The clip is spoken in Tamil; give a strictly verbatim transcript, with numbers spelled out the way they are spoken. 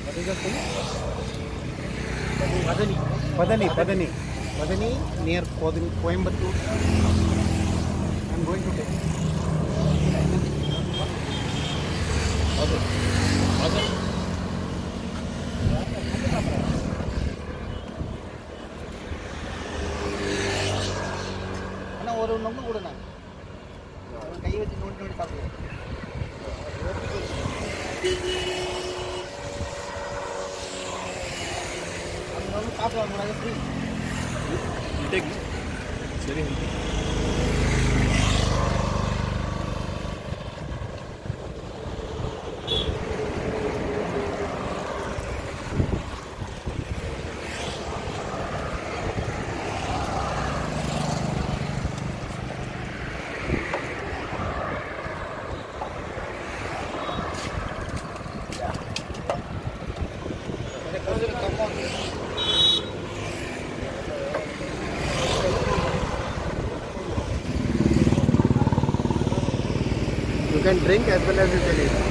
What is the thing? Padani. Padani, Padani. Padani near Coimbatore. I am going to take. அண்ணா ஒரு நொங்கு கொடுண்ணா. கை வச்சு நோண்டி நோண்டி சாப்பிடுவோம். அந்த நொங்கு சாப்பிடுவாங்களா? எப்படி? சரி. You can drink as well as you can eat.